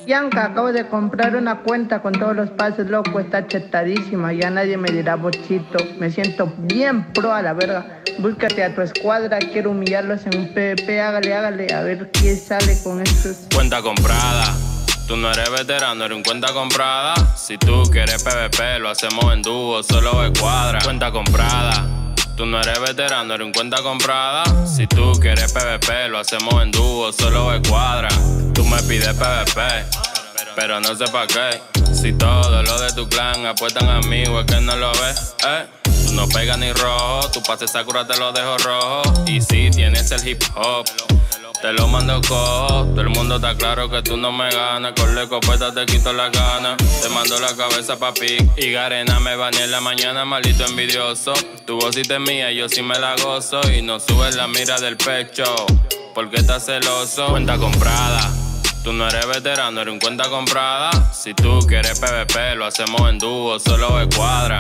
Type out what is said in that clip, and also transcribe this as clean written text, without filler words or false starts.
Bianca, acabo de comprar una cuenta con todos los pases, loco, está chetadísima, ya nadie me dirá bochito, me siento bien pro a la verga. Búscate a tu escuadra, quiero humillarlos en un PvP, hágale, a ver quién sale con estos. Cuenta comprada, tú no eres veterano, eres un cuenta comprada. Si tú quieres PvP, lo hacemos en dúo, solo escuadra. Cuenta comprada, tú no eres veterano, eres un cuenta comprada. Si tú quieres PvP, lo hacemos en dúo, solo escuadra. Tú me pides PvP, pero no sé pa' qué. Si todo lo de tu clan apuestan a mí, o es que no lo ves, Tú no pegas ni rojo, tu pase Sakura te lo dejo rojo. Y si tienes el hip hop, te lo mando cojo. Todo el mundo está claro que tú no me ganas. Con la escopeta te quito la gana. Te mando la cabeza pa' pic. Y Garena me bañé en la mañana, maldito envidioso. Tu vocita es mía, yo sí me la gozo. Y no subes la mira del pecho, porque estás celoso. Cuenta comprada, tú no eres veterano, eres un cuenta comprada. Si tú quieres PvP, lo hacemos en dúo, solo escuadra.